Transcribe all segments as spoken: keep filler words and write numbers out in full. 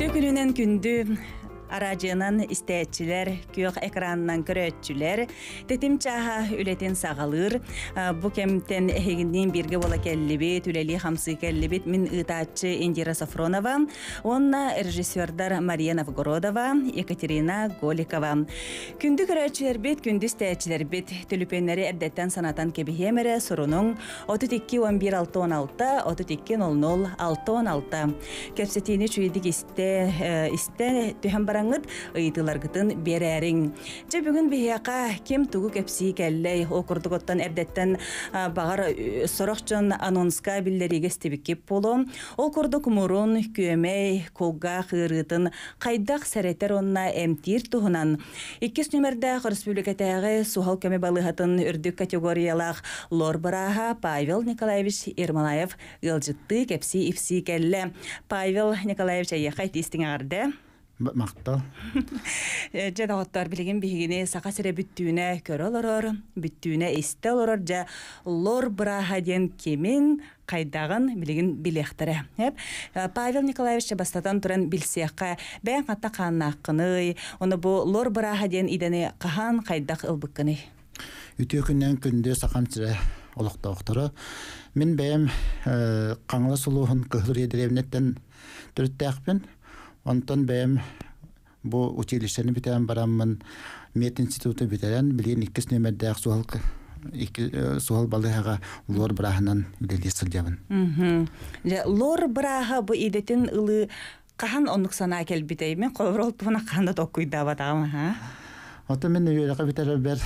Үтө күнүнен күндү Арачынан истәчилер, көк экранынан көрөтчүлер, тетим чаха үлетин сагалыр. Бу кемтен эхигиндин бирге бола келлибит, үлели хамсы келлибит. Мин ытаатчы Индира Сафронова, онна режиссердар Мария Новгородова, Екатерина Голикова. Күндү көрөтчүлер бит, күндү истәчилер бит. Түлүпеннери эрдеттен санатан кебихемере сорунун отуз эки он бир алты он алты, отуз эки ноль ноль алты он алты. Кепсетини чуйдик исте исте түһәм баран ыйтыларгытын берәрин. Же бүгүн бияка кем тугу кепси келлей окурдуготтан эрдеттен багар сорокчон анонска биллериге стебикип болу. Ол курдук мурун көмей колга кырытын кайдак серетер онна эмтир туһунан. Иккис номерде республикатагы сухал көмей балыгатын үрдүк категориялах лор бараха Павел Николаевич Ермолаев ылжытты кепси ифси келле. Павел Николаевич аяқай тестиңарде. Мактал. Жадағыттар білген бігіне сақа сірі бүттүүне көрі олорор, бүттүүне исте олорор, жа лор бұраға ден кемін қайдағын білген білектірі. Павел Николаевич бастатан тұран білсеққа бән қатта қанна аққыны, оны бұл лор бұраға ден идені қахан қайдақ ұлбыққыны. Үтө күннен күнде сақам сірі олықта оқтыры. Мен бәйім қаңла сұлуғын күхлір едіревнеттен түрітті ақпен. Онтон бәйім бұл училищені бітән барамын мет институты бітәрен білген иккіс нөмердәк суғал балыға лор бірағынан үлелі сылдябын. Лор бірағы бұл идетін ұлы қахан онық сана әкел бітәй мен қолыр ол тұғына қағанда тоққойда батағым. Оты мен өйереға бітәрі бір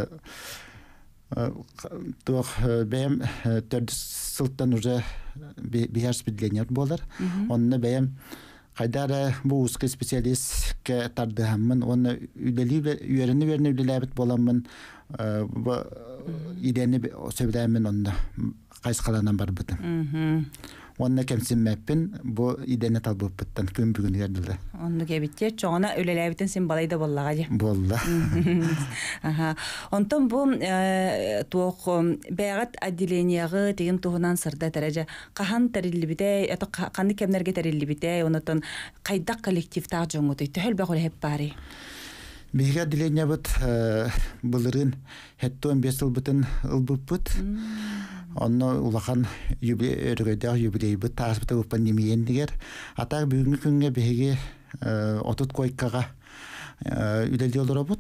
бәйім төрді сылттан уже бияр спидленият болар. Онына бәйім Қайдары бұл ұсқы специалистке тардығамын, оны үйеріні веріне үлеләбіт боламын, идені сөйләмін онда қайсқаланан бар бұдым. Онына кәмсін мәппін, бұл идені талбып бұттан күн бүгін ерділді. Онды кәбітте, чоғына үлеләбітін сен балайды боллаға де? Болла. Онтан бұл туық бәғат отделенияғы деген туғынан сырда тәрәжі қахан тәрелі бітәй, қанды кәмнерге тәрелі бітәй, онытын қайдақ коллективтақ жоңғыды, түхіл бәғыл әп бары? Беге отделения бұд бұлырын хәтті он бес ыл бұтын ұлбып бұд. Онно улахан өргөйдәк юбилей бұд тағыз бұта бұл пандемиен дегер. Атақ бүгінгі күнге беге отут койкаға үлелді олыра бұд.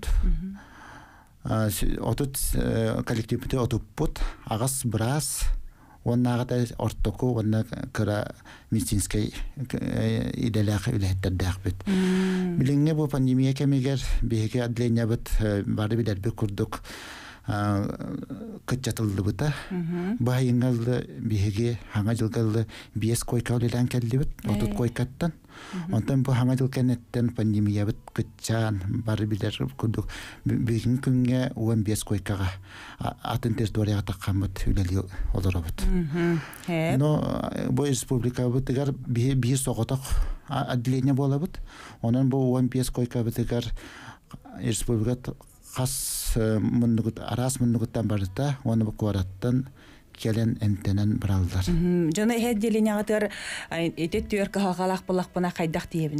Отут коллектив бұты отуп бұд. Ағас біраз. Онна ағата ортоку, онна кыра медицинскай иделәқ үләттәрдәқ бұд. Біліңге бұл пандемия кәмегер беге отделения бұд бары білер бір күрдік кытчатылды бұта. Байыңғалды беге хаңа жылғалды бес койка олелән кәлді бұд, отут койкаттан. Онтан бұл хаңа жылғанеттен пандемия бұд кытчан бары білер күрдік. Бегін күнге он бес койкаға атын территорияға таққан бұд үләлі олыры бұд. Но бұл республика бұд дегар бейі соғытық отделение бола бұд. Онын бұл он бес койка бұд дегар республика қас мұндығыт, арас мұндығыттан барыта, оны бұл қуараттан келен әмтенен біралдар. Жона әйет делен ағатыр, әйтет түйер қағалақ бұлақ бұна қайдақ дейбіні?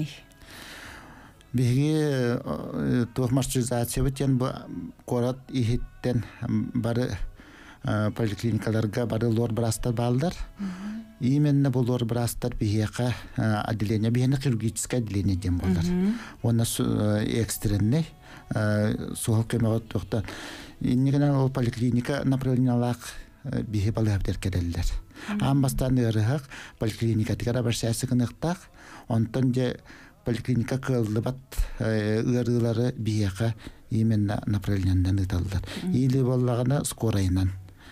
Беге туық маршрутизация бұтен бұл қуарат ехеттен бары поликлиникаларға бары лор бірастар балдар. Именно бұл лор бірастар бейеқа отделение, бейені хирургическое отделение дем болдар. Оны экстренный суғал көмеға тоқтан. Иннегінен ол поликлиника направлениялақ бейі балы әбдер кәдәлілер. Амбастан ұрығық поликлиника тігара бір сәсі қынықтақ, онтан де поликлиника көлді бат ұрылары бейеқа именно направленияндан ұталылар. Или болағына скорайынан.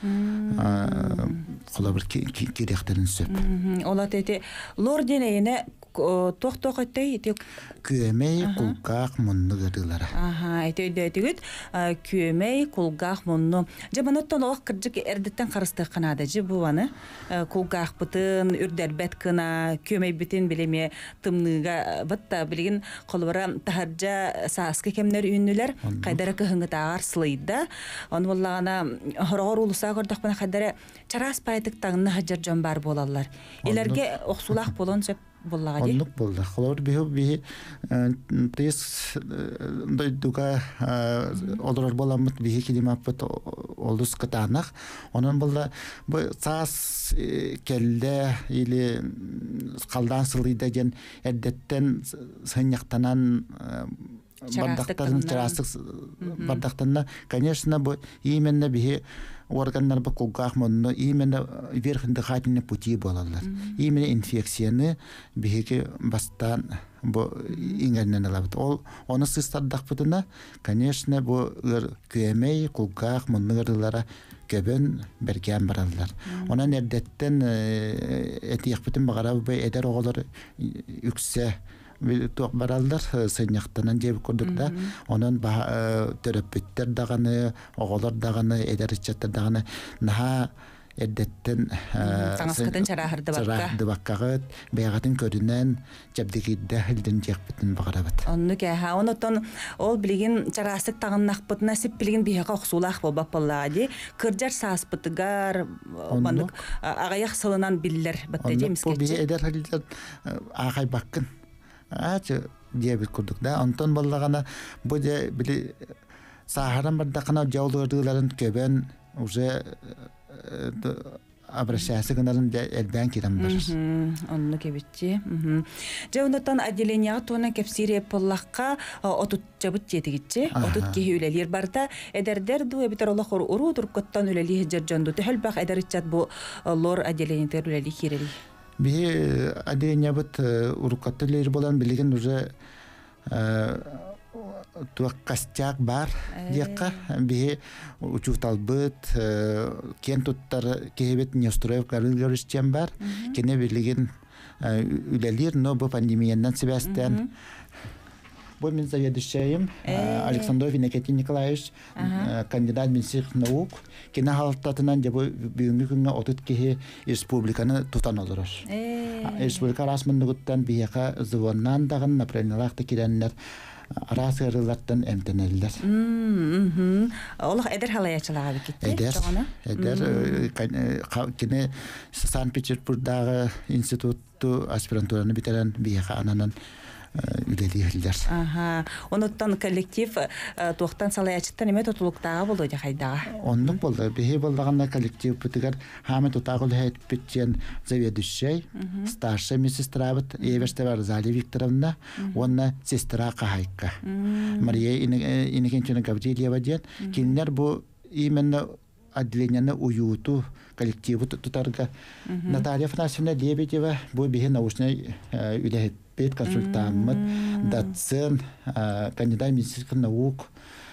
Қола бір керектерін сөп. Ола тәйті лор денейіне тоқ-тоқ әттей? Көмей, құлғақ, мұнны ғырылары. Әйті өйдәйтігіт көмей, құлғақ, мұнны. Жабаноттан оғық кірджік әрдеттен қарысты қанады. Жы бұваны құлғақ бұтын, үрдер бәт қына, көмей бітін білеме тымныға бұтта білген қолбара тахаржа саасқы кемнер үйінілер қайдары көхіңгі тағар сылайда. Оны болағана ғырғыр ұлыса көрдіқ бұна қайдары чарас пайтық тағынны ғаджар жон бар болалар. Елерге оқсулақ болон сөп буллага ди. Оннук булды. Холор биху бихи тез дойдуга олорор боламыт бихи килимаппыт олус кытанах. Онон булда бу саас келде или калдан сылыйда ген эрдеттен сыньяктанан бардактарын чарастык бардактанна, конечно, бу именно бихи органнар бу кулгах монно именно верхндыхательный пути болалар. Именно инфекцияны бихиги бастан бу иңернен алабыт. Ол оны сыстардакпытына, конечно, бу көмей кулгах моннылара көбөн берген баралар. Онан эрдеттен этиякпытын багарабы бай эдер оголор үксе туак баралдар сыньяктанан жеп көрдүк. Онан терапевттер даганы, оголор даганы, эдеричеттер даганы наха эрдеттен таңаскатын чарахырды бакка. Чарахырды баккагыт, бэягатын көрүнен жабдыгидде хилден жекпитин багарабыт. Онну кэха, онотон ол билигин чарастык тагыннакпытына сип билигин бияка оксулах болбап боллади. Кыржар сааспытыгар, мандык агаяк сылынан биллер баттеже мискече. Онну бия эдер хилден агай баккын. Ачы дебит курдук да. Онтон боллагана бу де били сахаран бардакана жаулырдыларын көбөн уже обращаться гынарын элбен кирем бар. Онну кебитчи. Жаунотон отделенияга тона кепсире поллакка отут жабыт жетигичи. Отут кеhi үлелер барда эдердер ду эбитер олохор уру туркоттон үлели жержонду төлбак эдеричат бу лор отделениятер үлели кирели. Би отделение бит урукаттылер болан билген уже туак костяк бар дияка би учутал бит кен туттар кебет не устроев карылгырышчан бар кене билген үлелер, но бу пандемияндан себестен бу мен заведующим Александров Иннокентий Николаевич, кандидат медицинских наук, кене халаттатынан жабы бүгүнкү күнгө отут кеhi республиканы тутан олорор. Республика расмындыгыттан бияка звоннан дагын направлениялакты киреннер арас ырылаттан эмтенелдер. Олох эдер халаячылага бекитти. Эдер, эдер кене Санкт-Петербургдагы институтту аспирантураны битерен бияка ананан үлелийлер. Аха. Оноттан коллектив тоқтан салаячыттан эме тотулуктага болду жакайдага. Оннук болду. Бихи болдаганда коллектив бутыгар хаме тутагыл хайт битчен заведующий, старшая медсестра бит Эверстева Розалия Викторовна, онна сестра Кахайка. Мария Иннокентьевна Гаврилева ден, кинлер бу именно отделенияны уюту коллективу тутарга. Наталья Афанасьевна Лебедева бу бихи научный үлехет пет консультант, доцент, кандидат медицинских наук,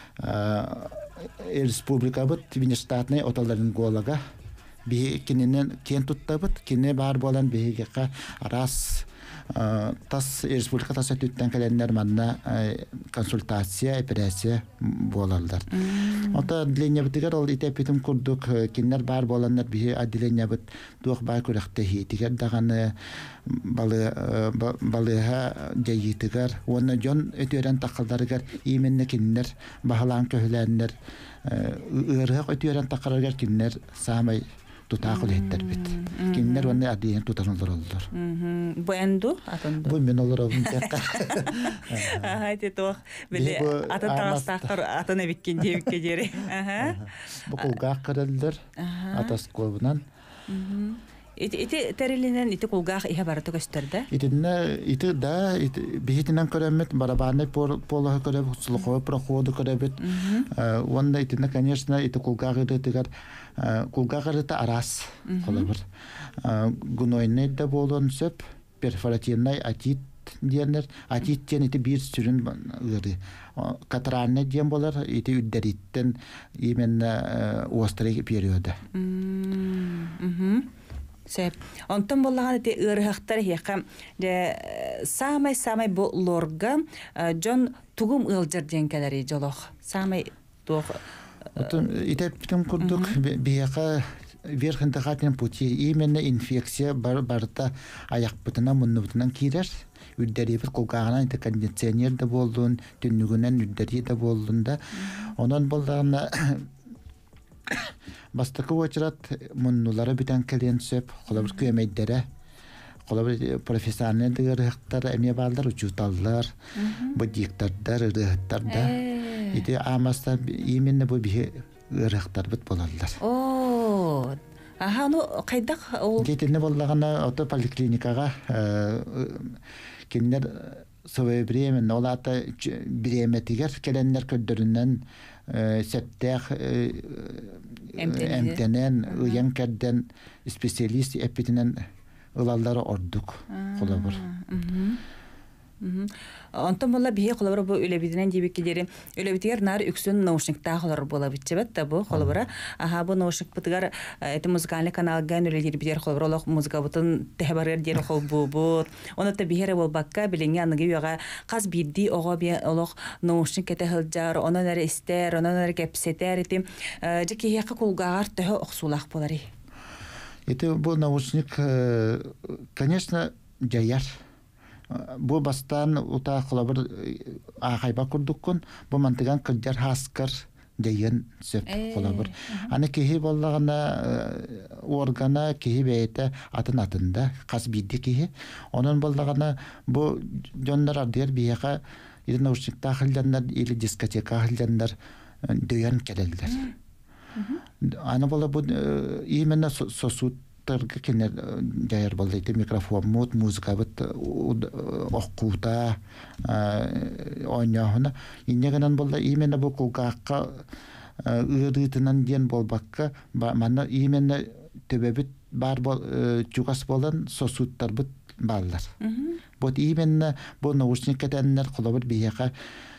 республика бит внештатный отоларинголога. Би киненен кен туттабыт, кине бар болан бигека раз тас республика тас өттен календар манна консультация, операция болалдар. Ота отделение битигер ол итепитим курдук кинер бар боланнар би отделение бит дух бар күрәхтә хитигер даганы балы балыга җәйтигер, оны жон өтөрән такылдарыгар именно кинер баһалан көһләннәр ырык өтөрән такырыгар кинер самай тутакыл еттер бит. Кинер оны адиен тутанылар олдор. Бу энду атынды. Бу мен олар обын текка. Айты тох биле атын тагыстакыр атына биккен дебикке жери. Аха. Бу кулга кырылдыр. Атас колунан. Ити терилинен ити кулгах иһә бары төкөстөрдө. Итинне ити да бихитинен көрөмөт барабаны поло көрөп сулукой проходу көрөбөт. Онда итинне, конечно, ити кулгагы дегер кулгагы да арас колобур. Гунойны да болон сөп перфоративный атит диенер, атит тен ити бир сүрүн ыры. Катранны диен болар ити үддериттен именно острый периода. Мм. Сеп. Онтон боллаган эти ырыхтар хекам де самай-самай бу лорга жон тугум ылжыр денкелери жолох. Самай тох. Отон итептен курдук бияка верхндыхатен пути именно инфекция бар барта аяк бутына муннубутунан кирер. Үддерибит кулгагана ите кондиционер да болдун, түннүгүнөн үддери да болдун да. Онон боллаган Бастакы очрат муннулары битен келен сөп, холабыр көмейдері, колобр профессионал дегерхтар эме балдар учуталлар бу диктардар рыхтарда ити амаста именно бу бихе рыхтар бит болалар. О, аха ну кайдак ол Жетене боллагана ото поликлиникага киндер сове бремен олата бреметигер келеннер көддөрүнөн сеттех эмтенен уян кадден специалист эпитинен ылаллары ордук колобур. Онтон болла бие холобра бу үлебидинен дибиккидери үлебитигер нар үксүн наушниктаа холор бола битчебет да бу холобра аха бу наушник бутыгар эти музыкальный каналга үлелер бидер холобра лох музыка бутун техбарер дер хол бу бу онотта биере бол бакка билинге аныгы яга каз бидди ого би олох наушник кете хылжар ононар истер ононар кепсетер ити жеки яка кулгагар төхө оксулах болари. Это бу наушник, конечно, жаяр. Бу бастан ута холобур ахайба курдуккун бу мантыган кырдjar хаскар жайын сөп холобур. Аны кихи боллагана органа кихи бейте атын атында кас бидди кихи. Онун боллагана бу жондар ардер бияка или наушникта хылдандар или дискотека хылдандар дөйөн келелдер. Аны бола бу именно сосуд тарга кинер жайар болдойты микрофон мут музыка бит оккута ойнохуна иннегенен болда именно бу кулгакка ырытынан ден болбакка мана именно төбөбүт бар бол чугас болан сосудтар бит баллар. Вот именно бу наушниктеннер колобур бияка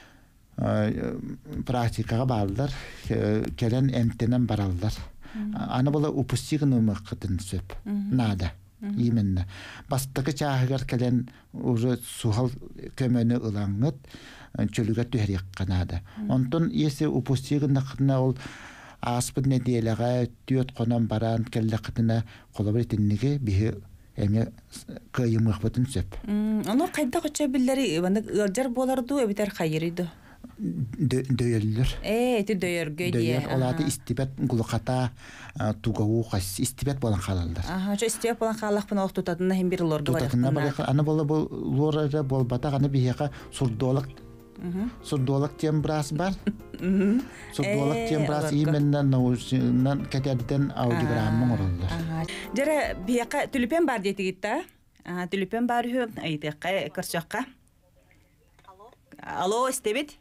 практикага балдар келен эмтенен баралдар. Аны бола упустигын умакытын сөп. Нада. Именно. Бастакы чаагыр келен уже сухал көмөнү ылаңыт чөлүгө төһөрөк канада. Онтон эсе упустигын накына ол аспыт неделеге төт конон баран келлекитине колобур тинниге бихи эме кыйымык бутун сөп. Аны кайда кача биллери банда ылжар боларду эбитер хайырыды. Дөйөллөр. Э, эти дөйөргө дие. Дөйөр олаты истибет гулуката тугау кас истибет болан халалдар. Аха, чо истибет болан халах пына октутатына хем бир лорду бар. Тутатына бар. Аны болы бол лорара бол бата ганы бияка сурдолак. Сурдолак тем брас бар. Сурдолак тем брас именно наушнан кетерден аудиограммын оролдор. Аха. Жара бияка түлүпен бар дейтигитта. Аха, түлүпен бар хүү айтыкка кырчакка. Алло. Алло, истебит?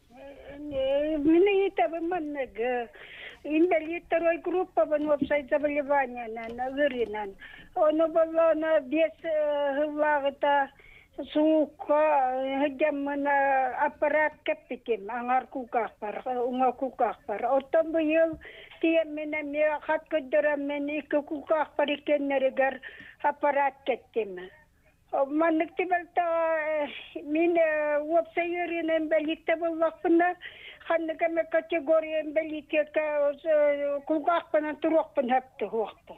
Мне это выманнага. Инвалид второй группы в веб-сайт заболевания на Выринан. Он был на без глагота сука, где мы на аппарат капитем, ангар кукахпар, унга кукахпар. Оттом был тем меня мне хат кудера мне кукахпар икеннерегар аппарат кеттем. Манныктыбалта мен веб-сайырын инвалидте боллақпына ханныгаме категория инвалидтека кулгақпынан туруақпын хапты хуақпы.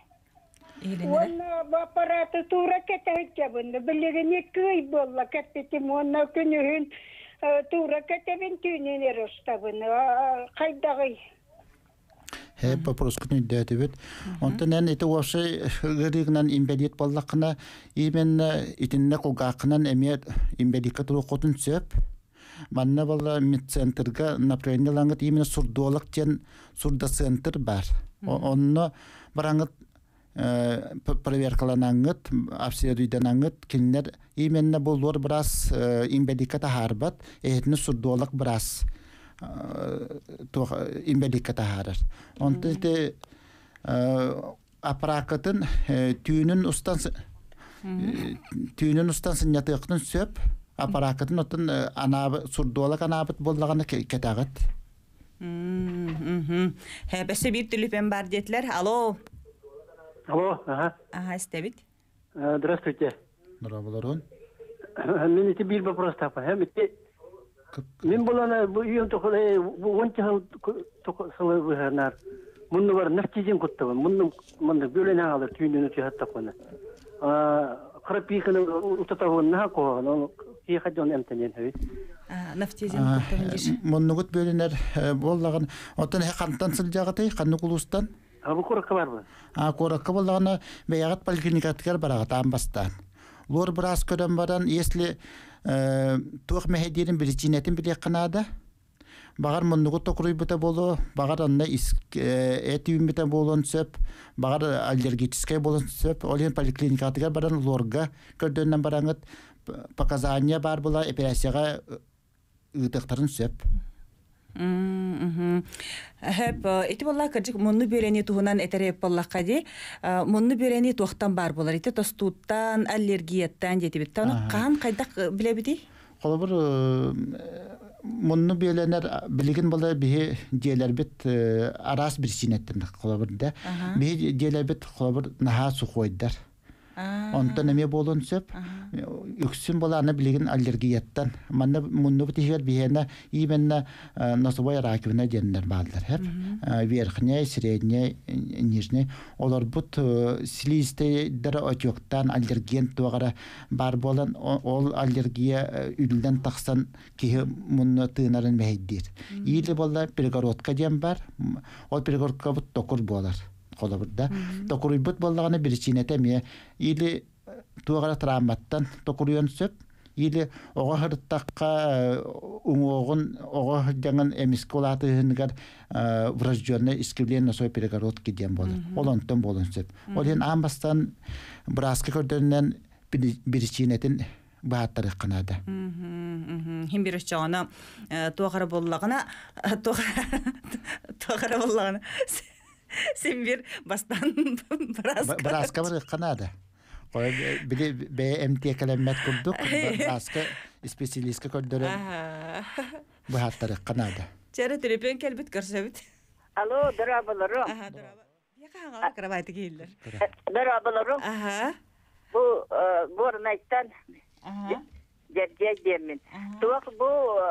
Оны аппараты тура кетәйкебінді. Білігіне көй болла кәттетім. Оны күнігін тура кетәбін түйненер ұстабыны. Қайдағый. Hep вопрос күнүдө өтөбүт. Онтон эти вообще гырыгынан инвалид боллакына именно итинне кулгакынан эме инвалидка туру котун сөп. Манна болла медцентрга направлениялангыт именно сурдолог тен сурда центр бар. Онно бараңыт проверкаланаңыт, обследуйданаңыт кинер именно боллор брас инвалидка тахарбат, этни сурдолог брас то инвалидка тахарар. Онтон те аппаракатын түйүнүн устан түйүнүн устан сынятыктын сөп аппаракатын отун анабы сурдолог анабыт боллаганы кетагат. Мм. Хебесе бир түлүпен бар детлер. Алло. Алло, ага. Ага, стебит. Здравствуйте. Здравствуйте. Мен эти бир вопрос тапа. Мен болана бу үйөн токоле онча токоле выхарнар. Мунну бар нафтизин коттабы. Мунну мунду бөлөнө алып түйүнүнү чыгаттапканы. А крапиканы утатабын нако, но ки хажон эмтенен хеби. А нафтизин коттабын диш. Муннугут бөлөнөр боллаган отон хантан сылжагытай канны кулустан. А бу коракка барбы? А коракка боллаганы беягат поликлиникаткер барагат амбастан. лор брас көрөн баран, если туох мехедерин причинетин билек канада, багар муннугу токуруйбута болу, багар анна этиюмбита болон сөп, багар аллергическая болон сөп, олен поликлиникатыгар баран лорга көрдөннен бараңыт показания бар була, операцияга ытыктарын сөп. Хэп, ити болла кыржык мунну бөрени туһунан этереп боллакка ди, мунну бөрени туохтан бар болар, ити тостууттан, аллергияттан жетибит. Таны кан кайдак билебити? Колобур мунну бөленер билигин болар бихи диелер бит арас бирсинеттен колобур да. Бихи диелер бит колобур наха сухойдар. Онтан эме болон сөп, үксүн боланы билигин аллергияттан. Манна мунну битигер бихена именно носовой раковина деннер балдар. Хеп верхняя, средняя, нижняя. Олар бут слизистейдер отёктан аллерген тугара бар болан, ол аллергия үлден тақсан кихи мунну тыынарын мейддир. Или болла перегородка дем бар, ол перегородка бут токур болар. Колобурда токуруйбут боллаганы бирчинете ме или тугара травматтан токуруйон сөп или ого хырттакка уңогун ого жаңан эмисколатыгар врожденный искривление носой перегородки дем болот. Олонтон болон сөп. Ол ен амбастан браска көрдөннен бирчинетин бааттары канада. Хим бириш жана тугара боллагына тугара боллагына Сен бир бастан браска. Браска бар Канада. Ой, биде бэ эм тэ калемет курдук, браска специалистка көрдөрөн. Бу хаттары Канада. Чара телефон келбит көрсөбүт. Алло, дырабаларым. Аха, дыраба. Яка аңа карабайты келдер. Дырабаларым. Аха. Бу горнайттан. Аха. Жерге демин. Туак бу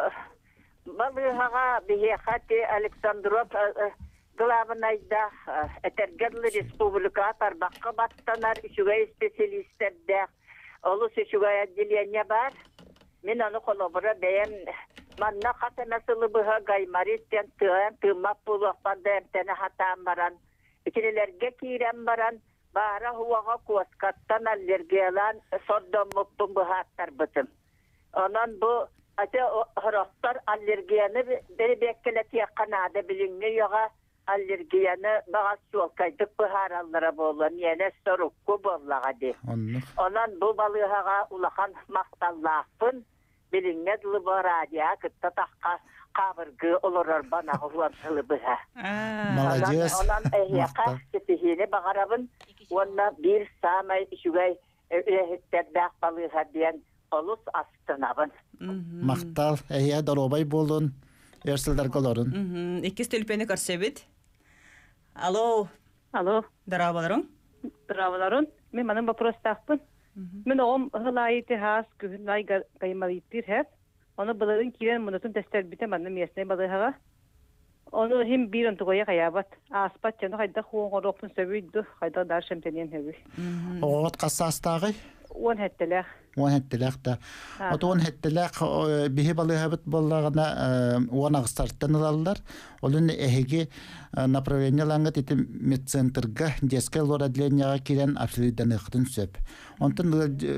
балыга бие хати Александров Главнайда Этергерлы республика тарбаққа баттанар үшігай специалистерді олыс үшігай отделение бар. Мен аны қолабыра бәйін манна қатамасылы бұға гаймариттен тыған тымап бұлықпанды әмтені хатан баран. Үкінелерге кейрен баран, бара хуаға куаскаттан аллергиялан сордон мұппын бұға аттар бұтым. Онан бұл аты ғырақтар аллергияны бәрі бәккелет яқанады біліңне яға аллергияны бағас суалкайдық бұхараллара болын, ені сорукку боллаға де. Онан бұл балығаға улахан мақталлақпын, біліңнеділі бұл радиа күтті таққа қабырғы олырар банағы ұлантылы бұға. Молодец. Онан әйеқа кетігені бағарабын, онна бір самай үшігай өйеттердәқ балыға дейін олыс астынабын. Мақтал, әйе доробай болын, ерсілдер қоларын. Иккіз төлпені көрсебет. Алло. Алло. Дырабаларың? Дырабаларың. Мен маның вопрос тақпын. Мен оғым ғылайты хас күхілай ғаймалиттір хәп. Оны бұларын керен мұнытын тәстер біте маның месіне балығаға. Оны хем бір антығоя қаябат. Аспат жаны қайда хуңғы роқпын сөбейді. Қайда дар шемтенен хөбі. Оғат қасы астағы? Он хәттіләқ. Он хәттіләқ да. От он хәттіләқ бихи балығабыт болағына он ағыстарттан ұлалылар. Олын әхеге направление лаңғыт еті медцентрға детская лор отделенияға керен абсолюттан ұқтын сөп. Онтын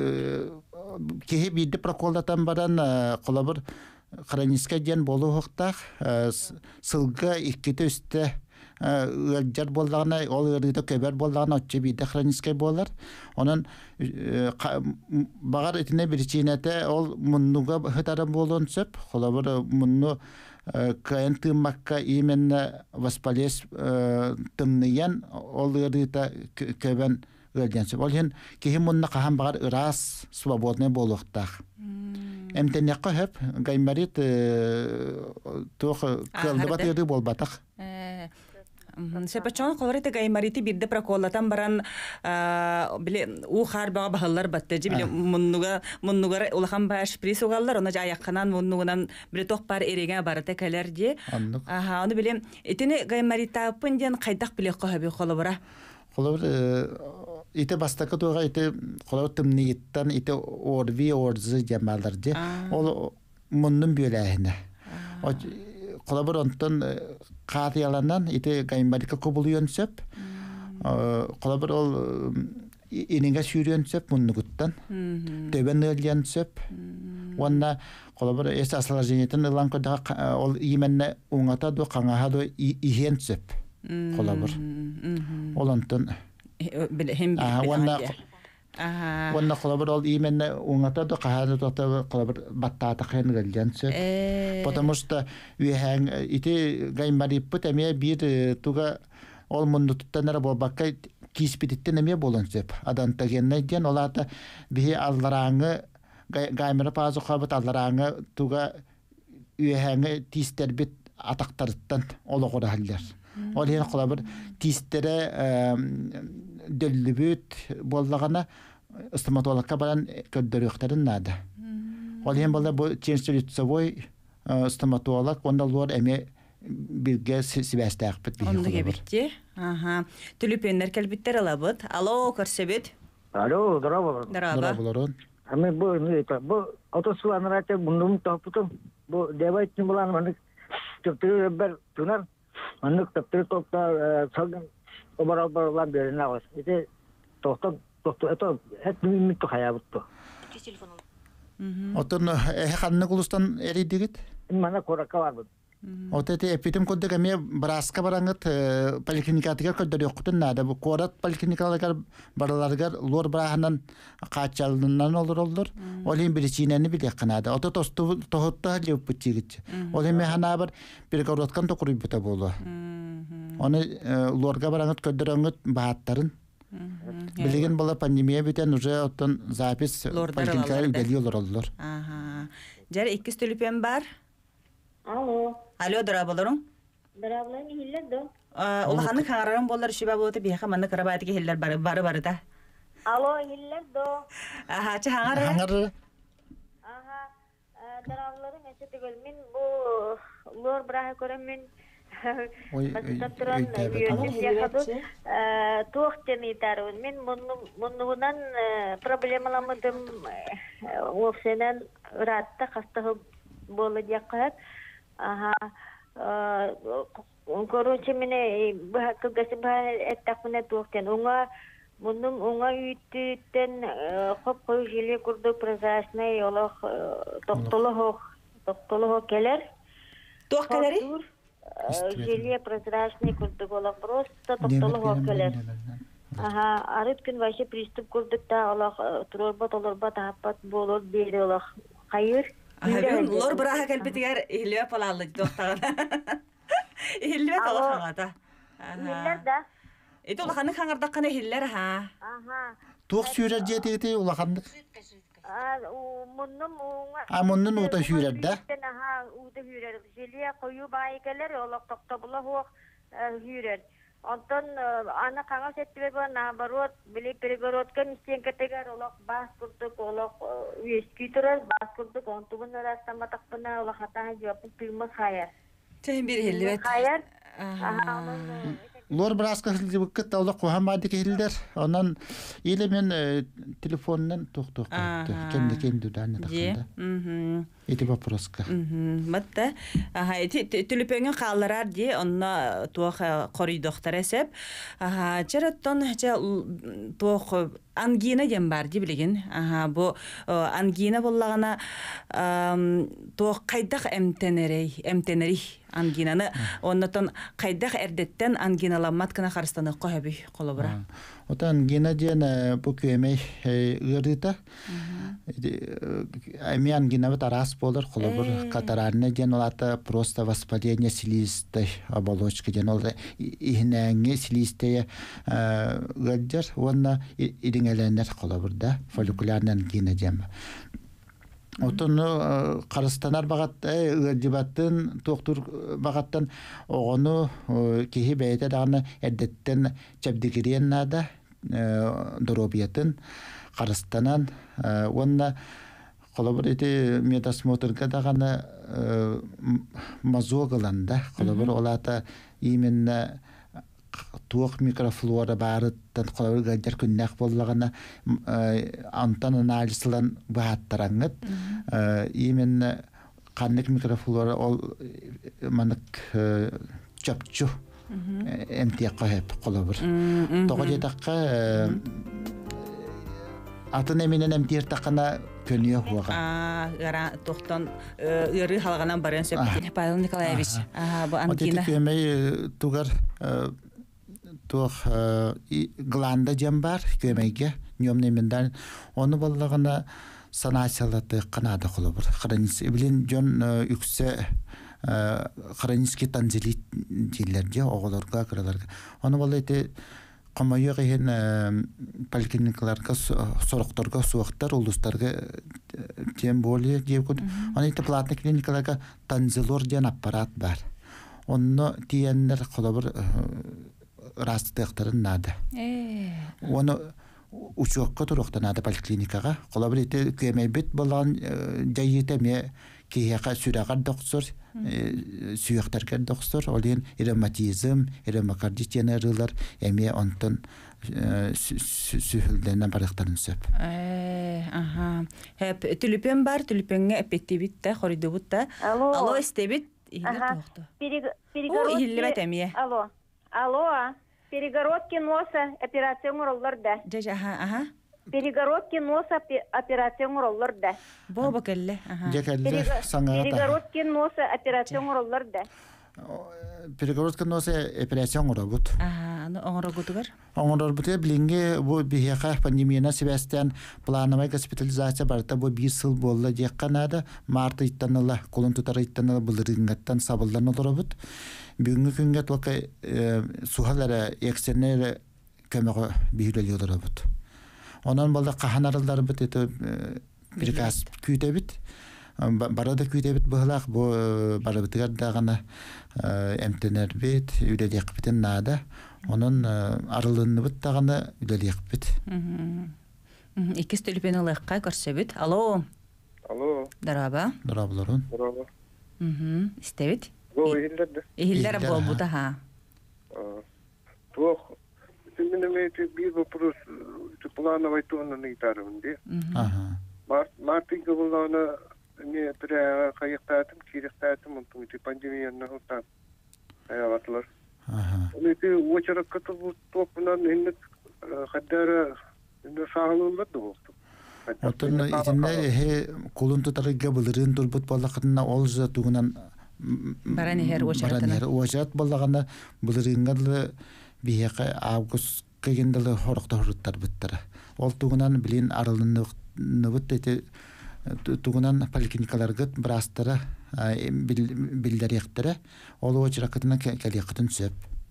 кеге бейді проколдатан баран қолабыр хроническая ден болу ұқтақ сылға иккеті үсті жар болдағына, ол ұрыды көбер болдағына отчы бейді хроническай болар. Onun бағар етіне бір чейнеті ол мұннуға ғытары болуын сөп, қола бір мұнну кайын тыммаққа именно воспалес тымныян ол ұрыды көбен өлден сөп. Ол хен кейі мұнна қаған бағар ұрас свободный болуқтақ. Әмтенеққа хөп, гаймарит тоқ кылды бат ұрды болбатақ. Сепачон колорите гаймарити бирде проколлатан баран биле у харбага бахаллар батты жи биле муннуга муннуга улахан баш приз угаллар она жаякканан муннугунан биле ток бар эреген барата келер ди аха аны биле этини гаймарита пынден кайдак биле кохаби колобура колобур ите бастакы туга ите колобур тымниеттан ите орви орзы жамалдар ди ол муннун бөләһине Колабор онтон каты яланан ите гаймарика кобулуyon сөп. Колабор ол ининге сүйрен сөп муннугуттан төбен ыльян сөп онна колобор эс асалаженетен ылан көдө ол именне уңата до каңаха до ихен сөп колобор олонтон билем онна онна колобор ол именне уңата до кахада тота колобор баттата кен ыльян сөп потому что уйхан ити гаймариппут эме бир туга ол муннуттанара болбакка киспититтен эме болон сөп адантагенне ден олата бии аллараңы гаймера пазы хабат аллараңы туга үйәңе тистербит атактарыттан ологора халлар ол ен колабыр тистере дөллүбүт боллагана стоматологка баран көддөрөктөрүн нада ол ен болда бу ченстелитсовой стоматолог онда лор эме билге сибәстәк бит бии онда гебитти аха түлүпеннер келбиттер алабыт алло көрсөбүт алло здорово здорово ами бу не это бу отосуланрате бундум топутум бу девайт нибулан маны төптүрү бер тунар маны төптүрү топта салган обарабарлар берина вас эте тохто тохто это хет минут хаябытту отон эханны кулустан эридигит мана корака барбы отете эпитем коддек эме браска бараңыт поликлиникатыга көддөрөктүн нада бу корат поликлиникаларга бараларга лор бараханан качалынан олор олор олин причинени билек канада ото тосту тохотта леп бутигит олин механа бар бир короткан токуруй бута болу оны лорга бараңыт көддөрөңүт бааттарын билеген бала пандемия битен уже оттон запись поликлиникалар белиолор олор аха жар икки төлүпен бар алло алло дырабаларың дырабаларың хиллер до улаханы хаңарарың болар шиба болот биха манна карабатыга хиллер бары бары бары да алло хиллер до аха ча хаңар хаңар аха дырабаларың эсе тегел мен бу лор брага көрөм мен ой Татран туохтенитарун мен муннугунан проблемаламыдым офсенен ратта хастахы болы дияқат аха короче мене кыгасы ба эттакуна туохтен уңа муннун уңа үйттен хоп кой желе курду прозрачный олох токтолох токтолох келер туох келери желе прозрачный курду олох просто токтолох келер аха арыт күн вообще приступ курдук та олох турорбат олорбат тапат болор бери олох кайыр Habim lor bıraha kelbetiger ihliye palallı doktağına. İhliye talakağada. Hiller da. Eti ulakhanı kağırdakkanı hiller ha. Aha. Tuğ sürer diyeti ulakhandık. Munnum uğuna. Ha munnun uğda sürer de. Aha uğda sürer. Jeliye koyu bayikeler olak toktabula hoğ sürer. Ondan ana kağa settiler bu nabarot bile perigorotkan isteyen kategar olak bas kurduk olak üyeski turar bas kurduk ontubun arasında matakpına olak hataha cevapın pilmas hayar. Sen bir hillet. Hayar. Aha onun Lor braska hildi bukket da olak kohan badik hilder. Ondan ile men telefondan tok tok kendi kendi dana takında. Mhm. Eti vопроска. Mhm. Matta. Aha eti tülüpöngü qaldırar diye onna tuğ qoruy doktor esep. Aha çeratton haça tuğ angina dem bar di bilgin. Aha bu angina bollagana tuğ qaydak emteneri emteneri anginаны оннотон кайдах эрдеттен ангиналамат кына харстаны койбу колобура. Ота ангина ден бу көмөй ырыта. Эми ангина бит арас болор колобур катараны ден олата просто воспаление слизистой оболочки ден ол ихнеңе слизистeye гаджар онна идиңеленер колобурда фолликулярный ангина дем. Отону карыстанар багат ыдыбаттын доктор багаттан огону кихи бейте даганы эрдеттен чабдигирен нада доробиятын карыстанан онна колобур эти медосмотрга даганы мазогаланда колобур олата именно туох микрофлора барыттан колобур гаджар күннәк боллагана антан анализлан бааттараңыт именно каннык микрофлора ол манык чапчу эмтия кахеп колобур тогы жетакка атын эминен эмтиер такана көнүө хуага. А, гара тохтон ыры халганан баран сөптен Павел Николаевич. А, бу ангина. Отет көмөй тугар тух гланда жамбар көмөйге нёмнеминдан оны боллагана санаачалаты канада холобур. Хранис билин жон үксе хранический танзелит дилерде оголорга кыраларга. Оны болайты Камайга хен поликлиникаларга сорокторга суактар улустарга тем более девкут. Аны платный клиникаларга танзелор ден аппарат бар. Онно тиеннер холобур растыктарын нада. Э. Оны учокка туруктанады поликлиникага. Холобур ите кемейбит болгон жайытеме кияка сүрагар доктор сүйөктөргө доктор олен ревматизм, ревмокардит жанарылар эме онтон сүхүлденен барыктарын сөп. Э, аха. Хеп түлүпен бар, түлүпөнгө эпеттибит да, хоридубут да. Алло, стебит. Ага. Перегородки. Алло. Алло. Перегородки носа операция мураллар да. Жажа, ага, ага. Перегородки носа операция мураллар да. Боба келле, ага. Перегородки носа операция мураллар да. Перегородки носа операция мурабут. Ага, ну оңорогутугар. Оңорогутугар билинге бу бияка пандемияна себестен плановый госпитализация барта бу бир жыл болду жакканада март айттанала, колун тутар айттанала булырынгаттан сабылдан олоробут. Бүгүнкү күнгө тока сухалара экстернер көмөгө бийрелиyor олоробут. Ondan balda kahanarlar bit ete prikaz kütebit. Barada kütebit bıhlaq bu barabıtgar dağına emtener bit, üleliyek bitin nada. Onun aralığını bit dağına üleliyek bit. İkisi tülüpen ılıqqa görsebit. Alo. Alo. Daraba. Darabaların. Daraba. İstebit. Bu ihillerdi. İhiller bol bu da ha. Tuh. Şimdi bir вопрос плановой тонны итарымды. Ага. Март мартын гылана не тре кайыктатым, киректатым, онтун пандемияны хутан. Аялатлар. Ага. Эти очерк кытып топунан иннек хаддара инде сагылылды болду. Отун итинне хе колун тутарыга булырын турбут балакытына ол жатугунан баран хер очертана. Баран хер очерт балагана булырынгалы бияка август кегендалы хорокта хуруттар биттер. Ол тугунан билин арылынны ныбыт эти тугунан поликлиникаларга брастара билдеректере ол очракытына келекытын сөп.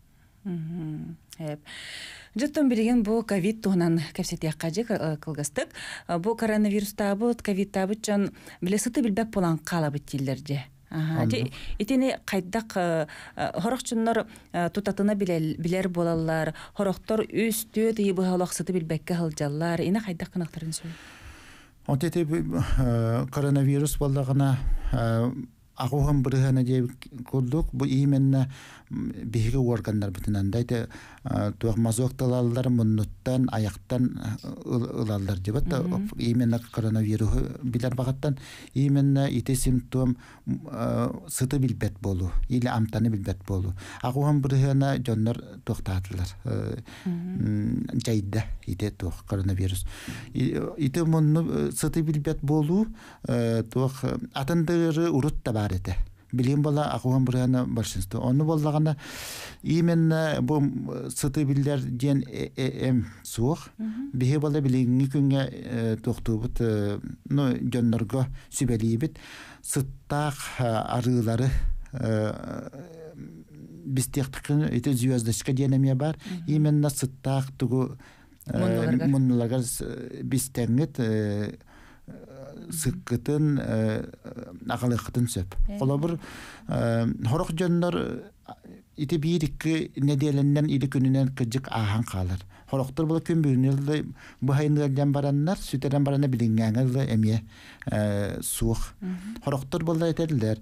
Мм. Хеп. Жөттөн билген бу ковид тугунан кепсетиякка же кылгыстык. Бу коронавируста бу ковидта бу чон билесыты билбек болан кала биттилерде. Ага. Итини кайдак хорокчуннар тутатына билер болалар. Хороктор үстү тыйбы халаксыты билбекке хылжаллар. Ина кайдак кынактарын сөй. Онтете коронавирус боллагына агуган биргана же курдук бу именно биһиге органдар бүтүнөн дайты туак мазокталалар муннуттан аяктан ылалдар жебат именно коронавирус билер багаттан именно ите симптом сыты билбет болу или амтаны билбет болу агуган биргана жоннор токтатылар жайда ите туак коронавирус ите мунну сыты билбет болу туак атындыры урутта барыты билим бала акуган бурана большинство onu боллагана именно бу сыты билдер ден эм сух бихе бала билинги күнгө токтубут ну жоннорго сүбелибит сыттак арылары бистектикин эте звездочка денеме бар именно сыттак тугу мунлагар бистеңет сыккытын акылыкытын сөп. Колобур хорок жоннор ити бирикки неделеннен или күнүнөн кыжык ахан калар. Хороктор бул күн бүгүнүлдө бу хайнылдан бараннар сүтөрөн барана билингәнгәле эме сух. Хороктор булда этерлер.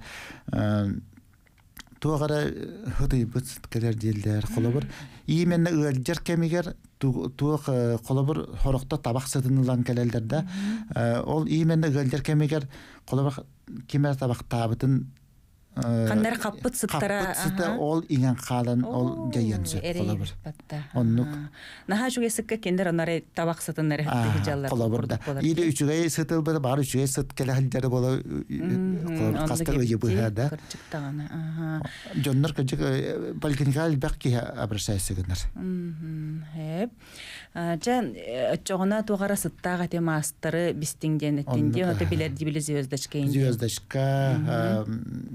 Тугара хөтөй бит келер дилдер. Колобур именно ылжыр кемигер тук колобур хорокта табак сатынылан келелдерде ол именно ылжыр кемигер колобур кимер табак табытын Каннар каппыт сыттара. Каппыт ол иңен калан ол жайын сөп колобур. Оннук. Наха жуге сыкка кендер онары табак сытыннары хаттыгы жаллар. Колобур да. Иде үчүгө сытыл бар, бар үчүгө сыт келе халдары боло. Колобур каста ыйы быха да. Кырчыктаганы. Аха. Жоннор кыжык поликлиникаль бакки обращайсыгынар. Мм. Хеп. Жан чогона тугара сыттага те мастары бистиңден эттинде, ота билер дибиле звездочка инде. Звездочка.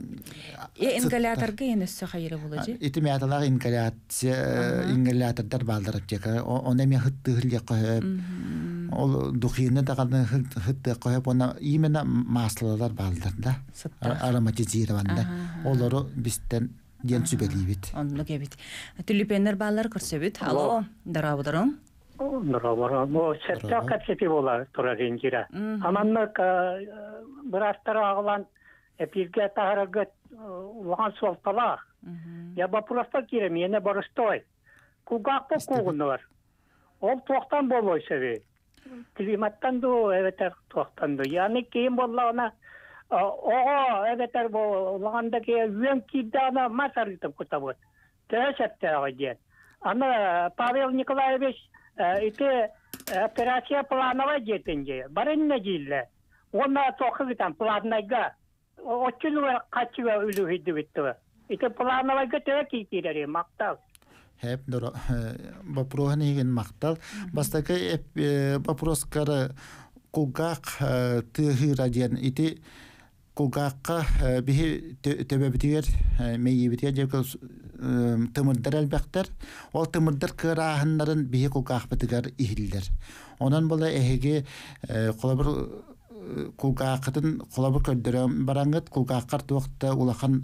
Э ингаляторга енөссө хайры болажы. Ити мяталар ингаляция, ингалятордар балдырып жека. Оны мен хыттыгылга коеп. Ол духины даганы хытты коеп, оны именно маслалар балдырда. Ароматизированда. Олары бистен ден сүбелибит. Онны кебит. Тюльпеннер баллар көрсөбүт. Алло, дарабыдырым. Дарабыдырым. О, сетта капсети болар турар инжира. Аманнык бырастар агылан эпирге тахарагыт уган солтала. Я бы просто кирем, я не боростой. Кугак по кугунар. Ол тоқтан болой себе. Климаттан до эветер тоқтан до. Яны кейим боллана. Ого, эветер бо лагандаки юен кидана масаритым кутабот. Тэшетте агаден. Ана Павел Николаевич ите операция плановая детенге. Барынна дилле. Она тоқыгытан планнайга. Очилуга качыга үлү хидди битти. Ите плановайга тэки кирери мактал. Хеп доро вопросниген мактал. Бастака вопроскара кугак тыгыраден ите кугакка бихи төбөбүтүгер мейибитер жекел тымырдар албактар. Ол тымырдар кыраахындарын бихи кугак битигер ихиллер. Онан бола эхеге колобур кулгакытын колобур көрдөрөм бараңыт кулгаккар туакта улахан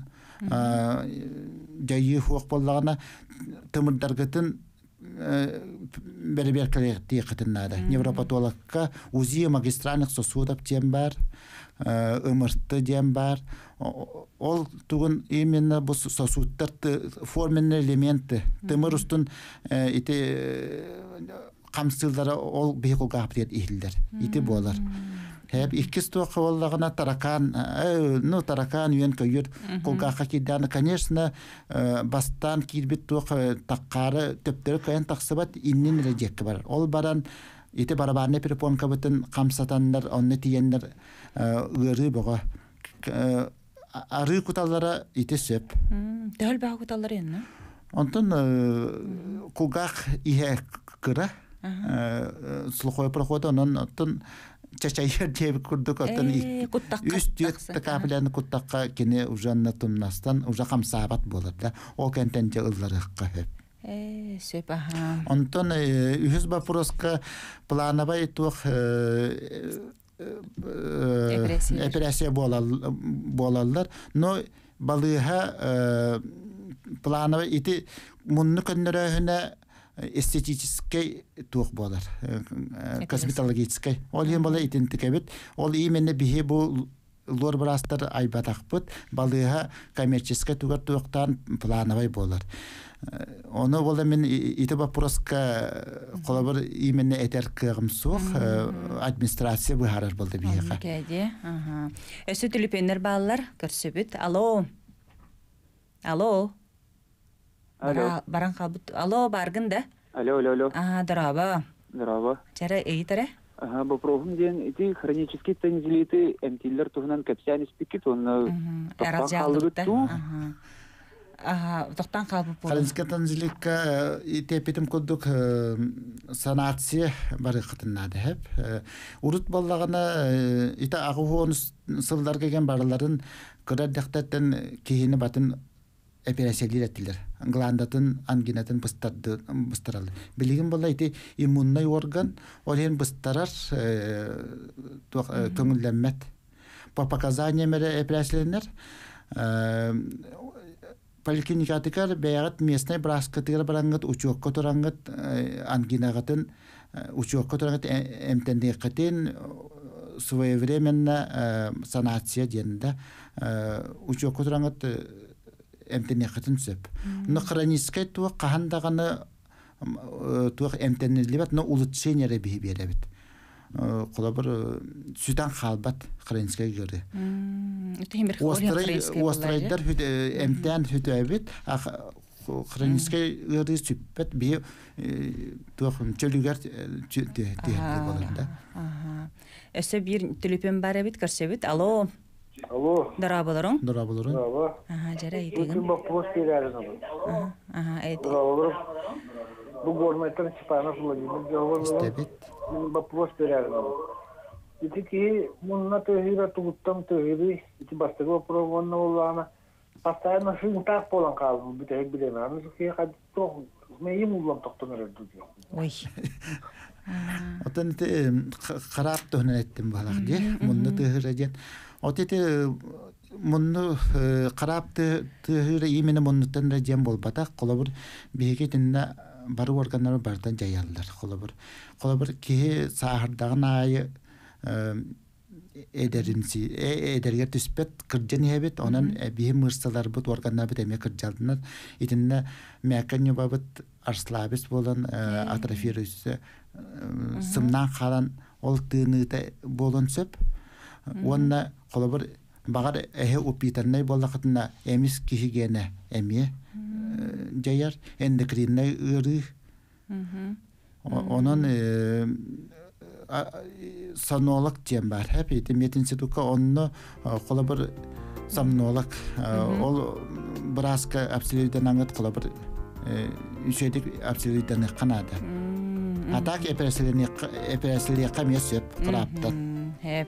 жайы хуак боллагана тымырдаргытын бербер калети кытыннада невропатологка УЗИ магистральных сосудов тем бар ымыртты дем бар ол тугун именно бу сосудтар форменный элементы тымыр устун ити камсылдары ол бейкул каптет ихилдер ити болар. Хеп иккис тоқы боллагына таракан, ну таракан юен көйür кулгақа киданы, конечно, бастан кирбит тоқы таққары төптері көйен тақсыбат иннин режеккі бар. Ол баран ити барабарны перепонка бітін қамсатандар, онны тиендер ұры бұға. Ары куталлара ити сөп. Дәл бағы куталлары енні? Онтын кулгақ ihe кыра, слухой прохода, онын оттын чачайыр жебі күрдік оттан үст үйетті капыляны күттаққа кені ұжанна тұмнастан ұжа қамсабат болыр да. Ол кәнтенде ұллары ұққа хөп. Э, сөп, аха. Онтан үйіз бапыроска планабай туқ операция болалар. Но балыға планабай ити мұнны көндірі өйіне эстетический тух болар, косметологический. Ол ен бола итентикебит. Ол именно бихи бу лор брастар айбатақпыт, балыға коммерческий тугар туқтан плановай болар. Оны бола мен ити вопроска қолабыр именно этер кығым суқ, администрация бұхарар болды бихиға. Кәде, өсі түліпенер балалар көрсөбіт. Алло. Алло. Баран қалбыт. Алло, баргын да? Алло, алло, алло. Ага, дараба. Дараба. Чара эйтаре? Ага, бопрохым ден, эти хронические тензилиты, эмтиллер тухнан капсиан спикит, он тоқтан қалбыт ту. Ага, тоқтан қалбыт болу. Хронические тензиликка тепетім көддік санация бары қытыннады хеп. Урут боллағына ита ағуғуын сылдар кеген барыларын көрер дәқтеттен кейіні батын операциялар еттілер. Гландатын, ангинатын бұстаралы. Білігін бола ити иммунный орган, олен бұстарар көңілленмет. По показания мере операцияларынар поликлиникатыкар бәяғат местный браскатығыр бараңғыт, учуаққа тұраңғыт, ангинағатын, учуаққа тұраңғыт әмтендеқетін своевременно санация денді. Учуаққа тұраңғыт эмтене хатын сөп. Но хронический туақ қахандағаны туақ эмтенелебет, но улучшение ребихи беребет. колобор сүтан халбат хренская гыры. Тимир Острай острайдар хүт эмтен хүт эбит хренская гыры сүппет би тохын чөлүгөр тие болонда. Ага. Эсе бир телефон бар бит көрсөбүт. Алло. Алло. Дарабаларың? Дарабаларың. Алло. Ага, жара идеген. Бу постиралар. Ага, ага, эйт. Bu gormetan Степанов Владимир Георгиевич. Вопрос перервал. Ити ки мунна төгира тугуттам төгири ити бастыгы провонна улана. Постоянно шин так полон калды битек билеме. Аны ки хад тох мейим улам токтон эрди. Ой. Отан те карап төнөн эттим балак ди. Мунна төгира ден. Отете мунну карап төгира имени муннутан ден болбата колобур биге тинне бары органнары бардан жаялдар. Колобур колобур ки сахардагын айы эдеринси эдергер түспет кыржын хебет онан бие мырсалар бут органнар бит эме кыржалдынар итинне мәкәнне бабыт арслабис болан атрофируйс сымнан калан ол тыныта болон сөп онна колобур багар эхе упитарнай боллакытына эмис кихигене эме жаяр эндокринный ыры. Онан сомнолог тем бар. Хеп ити мединститутка онно колобур сомнолог ол браска абсолютно аңыт колобур үчөдүк абсолютно канада. Атак эперселени эперселени камесеп кыраптан. Хеп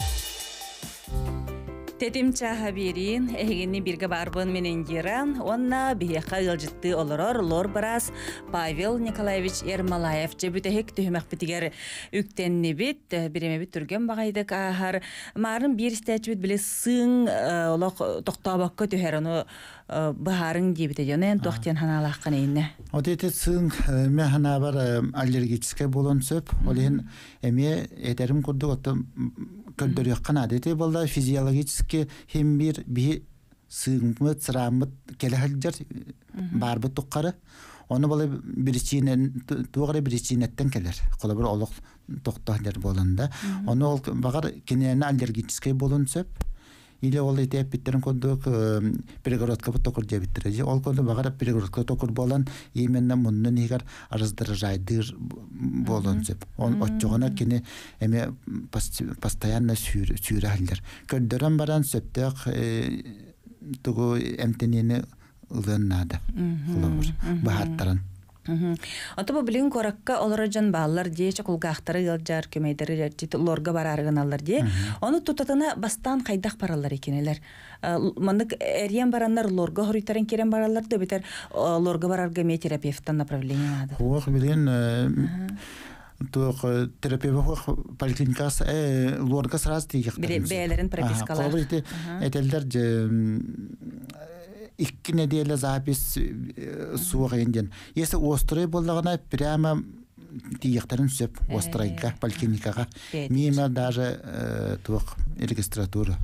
Тетим чаха берин, эгени бирге барбын менен геран, онна бияка ылжытты олорор лор барас Павел Николаевич Ермолаев жебүтехек түхмәк битигер үктенни бит, биреме бит түрген багайдык ахар. Марын бир стәчбит биле сың олок токтабакка түһәрону бахарын дибите жонен тохтен ханалаккан инне. Одете сың ме хана бар аллергическая болон сөп, олен эме этерим курдук отто көндөрүк канадете болда физиологически хем бир би сыңмыт сырамыт келехалжар барбы туккары оны болы биричинен тугары биричинеттен келер колобур олук токтоолор болонда оны ол багар кенени аллергический болон сөп или ол этеп биттерин кондук перегородка токур жебиттер ол конду багар перегородка токур болан именно муннун егер раздражайдыр болон сөп он отчогона кене эме постоянно сүйрәлдер көндөрөн баран сөптөк тугу эмтенени ылыннады колобур бахаттаран. Ото билин коракка олорожан баллар дече кулгахтары ялжар көмейдери лорга барарыгын аллар де. Оны тутатына бастан кайдак баралар экенелер. Мандык эриен бараннар лорга хоруйтарын керен баралар да битер лорга барарга терапевттан направление надо. Ох билин тук терапевт поликлиникасы э лорга сразу тигек. Бейлерин пропискалар. Колобур этелдер икки неделя запись суга инден. Если острый боллагына прямо тиектерин сөп острайга поликлиникага. Мимо даже тук регистратура.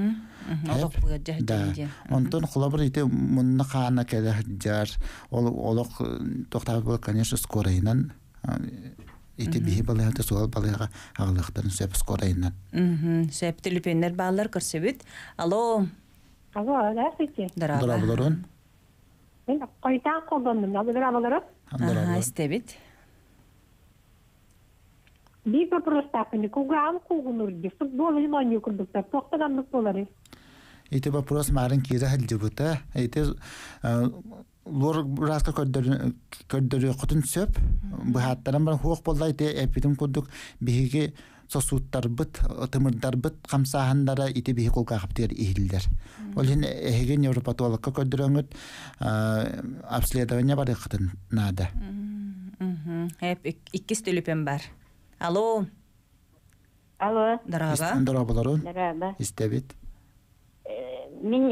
Да. Онтон колобур ите мунна кана келе жар. Ол олок токтап бол, конечно, скорайнан ите бихи балыгы суал балыгы агылыктарын сөп скорайнан. Мм, сөп телефоннар баллар көрсөбүт. Алло. Алло, здравствуйте. Дарабаларың. Мен қойта қолдандым, дарабаларың. Ага, истебит. Bir вопрос такой, куган кугунурди, футбол внимание курдуктар, тоқтагандык болары. Ите вопрос марын кире халжыбыта, ите лор раска көддөрү кутун сөп, бухаттаран бар хуок болда ите эпидим курдук биһиги сосуттар быт, тымырдар быт, камсахандара ити бихи колга каптер ихилдер. Олин эген невропатологка көддөрөңөт обследование бар икытын нада. Хеп иккис телефон бар. Алло. Алло. Дараба. Дарабаларын. Дараба. Истебит. Мен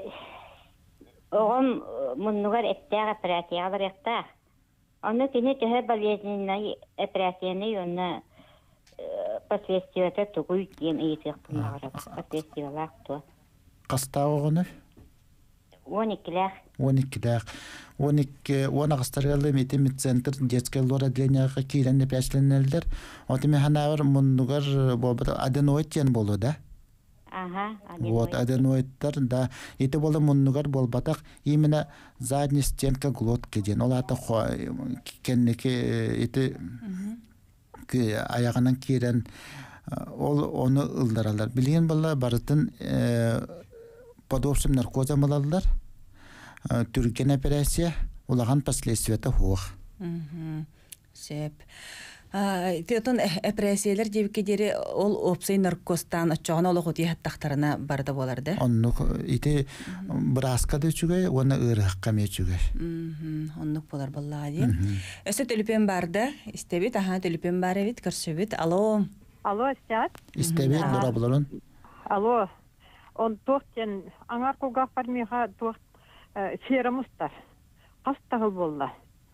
оғым мұнығар әттәғ операциялар яқта. Оны кені төһө болезненный операцияны оны последствията тугуй кен иетек пунагара последствиялар то. Каста оғыны? он икилер. он икки он икки он агыстаргалы метемит центр детский лор отделенияга килене пяшленелдер. Отыме ханавар муннугар болбут аденоид тен болу да. Ага, Вот аденоидтар да. Ите болу муннугар болбатак именно задний стенка глотки ден. Ол ата кеннеке ите аяғынан кирен ол оны ылдаралар. Билген болла барытын подобшим наркоза малалар. Түрген операция улаған последствията хуақ. Сеп. Тетон операциялар дебекедері ол опсай наркостан отчоғын олық өте тақтарына барды боларды? Оннық ите бұрасқады үчіге, оны ұрыққа мечіге. Оннық болар болла дейін. Өсі төліпен барды, істебет, аға төліпен бары бет, көрсөбет. Алло. Алло, Стят. Істебет, бұра боларын. Алло. Он тоқтен аңар қолға пармиға тоқ серамыстар. Қастағыл болла.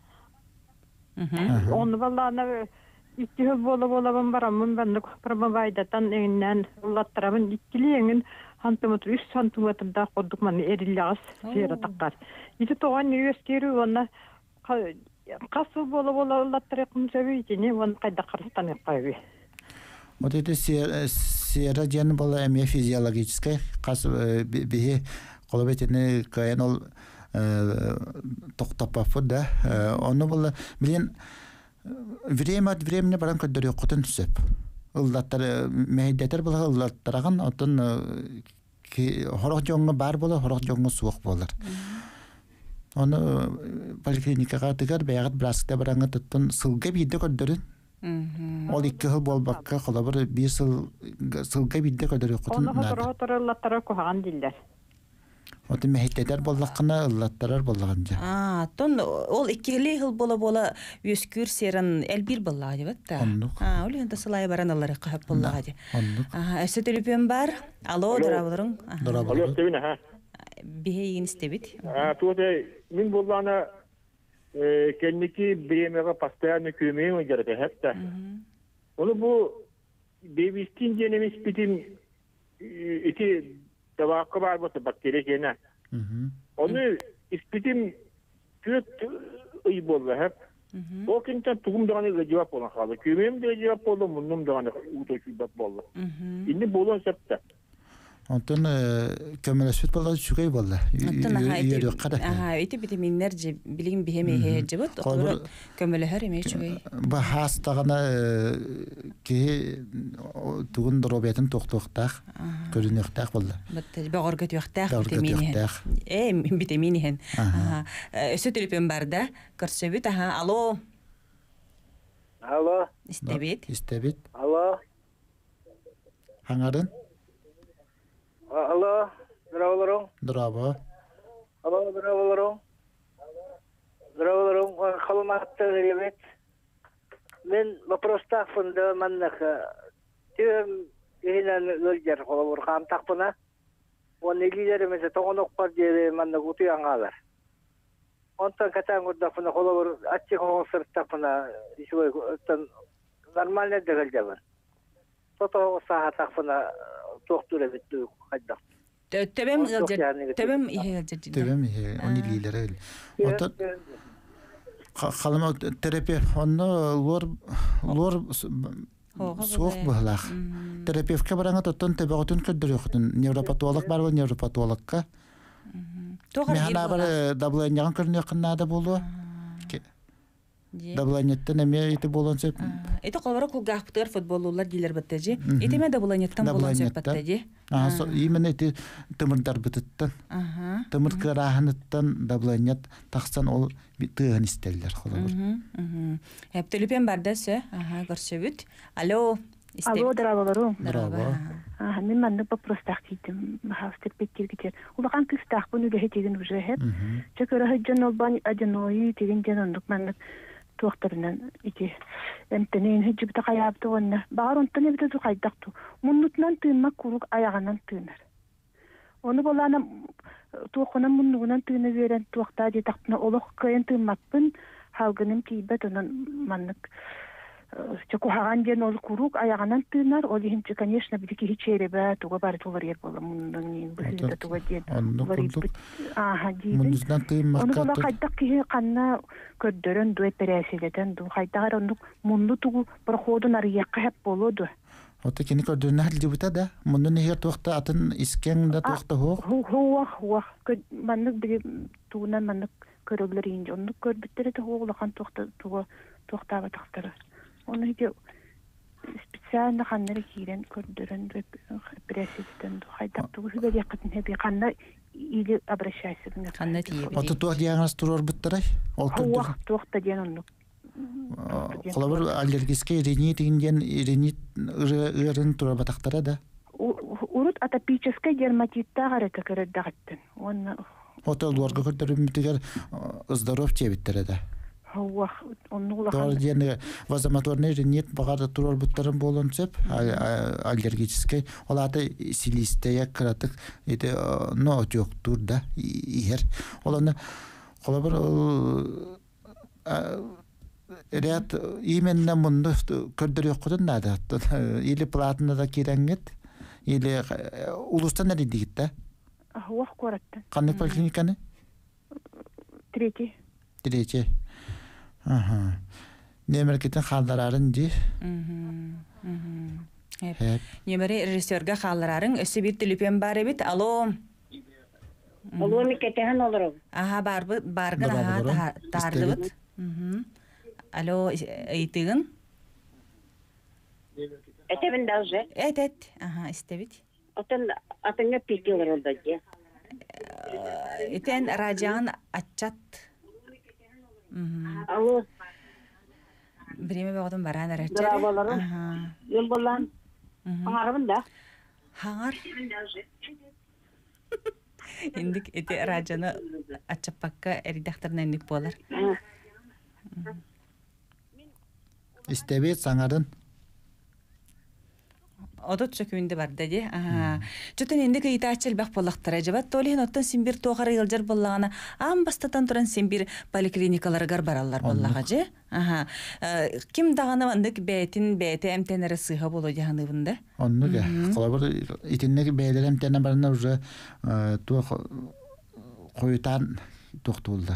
Оны балланы икки хыл бола-болабын барамын, бәнді пробабайдатан еңінен ұлаттарабын иккілі еңін сантиметр, үш сантиметрда қордық маны әріліғыз сера таққар. Ити тоған үйескері оны қасы бола-бола ұлаттар еқін сөбі етіне, оны қайда қарыстан еққайбы. Вот это сера жен бола әме физиологическая, қасы бейі қолабетіне кайын ол тоқтапапы да. Оны бола, білен, время от времени баран көддөрү кутун түсөп. Ылдаттар мейдетер була ылдаттараган отун хорох жоңго бар бола, хорох жоңго суок болар. Оны поликлиникага тигер баягат браскта баранга туттун сылга бийде көддөрүн. Ол икки хыл болбакка колобур бир сыл сылга бийде көддөрү кутун. Оны хорох ылдаттара кухаган дилер. Оты мехеттер боллаққына ыллаттарар боллағанжа. А, тон ол иккилі хыл бола-бола өскүр серін әлбір боллағады, бәтті? Оннық. А, ол енді сылай баран алары қағып боллағады. Оннық. Әсі төліпен бар. Алло, дұрабылырың. Дұрабылырың. Алло, Стебин, аха. Бихе еген істебет. Туғытай, мен боллағына кәлінекі біремеға постоянно көмейін өндерді, әпті. Оны бұл бейбістен денемес бітім еті Таваққа бар болса бактерия кена. Оны испитим көт үй болды хәп. Ол кенттен туғымдағаны жауап болған қалды. Көмейім де жауап болды, мұнным дағаны ұты күлбәп болды. Инде болуын сәпті. Онтын көмелесет болды, шүгей болды. Онтын аға, өйті витаминлер білген бігеме хейджі бұд, көмелехер емей шүгей. Ба хастағына кей туғын дұробетін тоқтуқтақ, көрінуқтақ болды. Бағыр көтуқтақ витаминихен. Э, витаминихен. Өсі төліпен барды, көрсөбіт, аға, алло. Алло. Истебет. Истебет. Алло. Хаңарын? Алло, здраволорong. Здраво. Алло, здраволорong. Здраволорong, қалымақты ғыребет. Мен вопростақ фынды маннақы түйім егінен өлгер қолы ұрқам тақпына. Оны лидерімізі тоғын оқпар дері маннақ ұты аңғалар. Онтан катан құрдақпына қолы ұр атчы қолы сұрттақпына нормальный дегіл жабын. Тото саха тақпына тоқтура бітті қайдақ. Төбем төбем ihe жеді. Төбем ihe, оны лилері өл. Ота қалыма терапия, оны лор суық бұғылақ. Терапевке бараңа тоттын төбеғытын көддір өқтін. Невропатолог бар бұл, невропатологқа. Механа бар даблайнияған көріне қыннады болу. Даблайнеттен әме еті болуын сөп. Еті қолбара құлғақпытығыр футболулар дейлер бәттәжі. Еті мен даблайнеттен болуын сөп бәттәжі. Именно еті тымырдар бітіттен. Тымыр кырағыныттан даблайнет тақсан ол тығын істелдер қолабыр. Әптіліпен бардасы, көрсі бүт. Алло. Алло, дырабалару. Дырабалару. Мен мәнді бапростақ дейдім. Хавстыр беттер кетер. Улақан кістақ бұны үлі теген уже хеп. Чөкірі хүджен ол бан аденойы теген жен ондық мәнді туақтарынан ете. Әмтінен хүджі біті қаябды онына. Бағар онтан әбіті ду қайдақту. Мұннутынан түйінмақ күрік аяғынан түйінер. Оны боланы туақынан мұннуғынан түйіні верен туақта детақтына олық көйін түйінмақпын. Халғының кейбет онын мәнік чокухаган ден ол курук аягынан тынар, ол химче, конечно, бидики хичеребе, туга бары тулар ер бола, мундан бысыда туга ден. Ага, дейден. Оны бола хайдак кихи канна көддөрөн дуэ переселетен, ду хайдагар ондук мунду тугу проходун арыякка хеп болоду. Ота кини көддөрүн хал дибута да, мунду нехер туакта атын искен да туакта хох. Хуа, хуа, маннык бири тугунан маннык көрөглөр инже, ондук көрбүттөрү тугулахан туакта туга туактаба тактары. Оны хиде специально ханнары кирен көрдөрөн пресстен хайдак тугу хиде якытын хеби канна или обращайся к Ханна тиеби. Ота туак яңас турор буттарай. Ол Хуа, туакта ден ондук. Колабыр аллергический ринит деген ринит ырын тура батактара да. Урут атопический дерматитта гарека кердагаттын. Оны Ота лорга көрдөрүмүтүгөр здоров чебиттере да. Хуа, оннула. Тор ден вазоматорный ринит багада турор буттарын болонсеп аллергический олата силистея кратык эти но жоктур да ихер. Оланы колабыр ряд именно мунду көрдөрөк кудун нада или платно да киреңет или улустан да дигит да Хуа коратты. Кандай поликлиниканы? Третий. Третий. Ага. Немеркетен халдарарын ди. Мм. Хеп. Немере режиссерга халдарарын өсү бир телефон бар бит. Алло. Алло, микетен олору. Ага, бар баргын ага тардыбыт. Мм. Алло, ыйтыгын? Этебин даже. Этет. Ага, истебит. Отан атыңа пикелер олда же. Итен радиан атчат. Мм. Алло. Биреме багдан баран арачы. Браваларым. Ага. Ел болан. Хаңарым да. Хаңар. Индик эте радианы атчапакка эридахтарына индик болар. Истебет саңарын. Одот чөкүндө бар дади. Ага. Чөтөн инде кыйтачыл бак болактара жабат. Толин оттон симбир тоогар ылжар боллагана ам бастатан туран симбир поликлиникаларга бараллар боллага же. Ага. Ким даганы андык бетин бете эмтенере сыга боло жаганыбында. Оннуга. Колабыр итиннеги бейлер эмтене барына уже туа койтан токтулдар.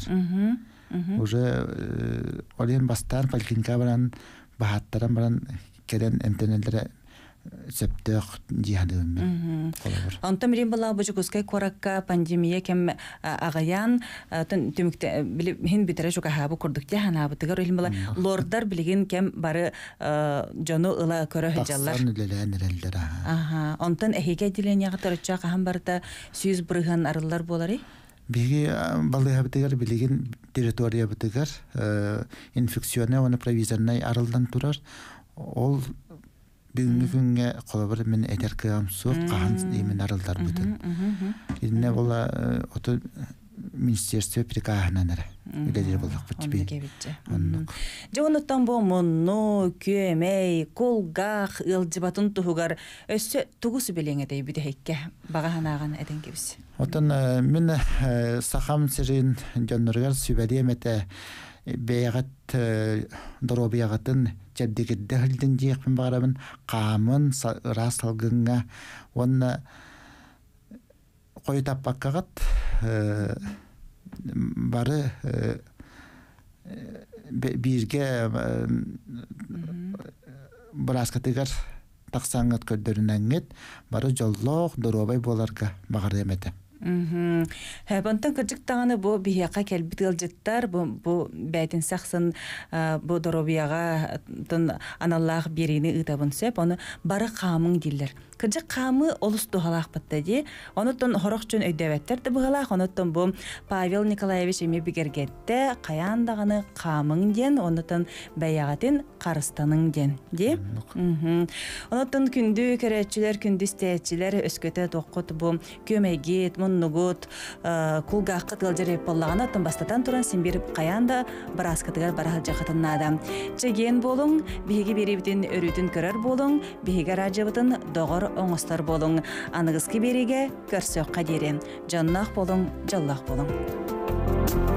Уже олен бастан поликлиника баран бахаттаран баран керен эмтенелере септек жиһадым. Антам рим бала бужукускай коракка пандемия кем агаян түмүктө билип хин битере жука хабы курдук жахана бутыгар илим бала лордар билген кем бары жону ыла көрө хыжаллар. Аха, онтан эхиге дилен ягатырча кахам барта сүйүз бырыган арылар болары. Биги балы хабытыгар билген территория бутыгар инфекционный оны провизорный арылдан турар. Ол бүгүнкү күнгө колобор мен этеркам сук каан эмен арылдар бүтүн. Инне бола ото министерство прикаананара. Үледер болдук бутби. Жонотон бо монно көмей колгах ылжыбатын тугар өссө тугусу белеңедей бүдө хекке багаханаган эден кебис. Отон мен сахам сирин жонноргар сүбәдемете бейгат доробиягатын жаддигидде хилдин жиекпин багарабын камын расалгынга онна койтаппаккагат бары бирге браскатыгар таксаңат көддөрүнәңет бары жоллох доробай боларга багар эмете. Мм. Хабантан кыржык таганы бу бияка келбит ылжыттар бу бу бәйтин саксын бу доробияга тон аналлах берини ытабын сеп аны бары камың диллер. Кыржык камы олус тухалак баттади. Онотон хорокчун өйдөбөттөр да бугалак. Онотон бу Павел Николаевич эми бигергетте каян даганы камың ден, онотон баягатын карыстаның ден, ди. Мм. Онотон күндү керечилер, күндү стечилер өскөтө токкот бу көмегет нугут кулгакка тылжырып боллагана тон бастатан туран симбир каянда бараскатыгар барахал жакатыннада. Чеген болуң, биги берибитин өрүтүн көрөр болуң, биги радиобутун догор оңостор болуң. Аныгызки бериге көрсөк кадери. Жаннах болуң, жаллах болуң.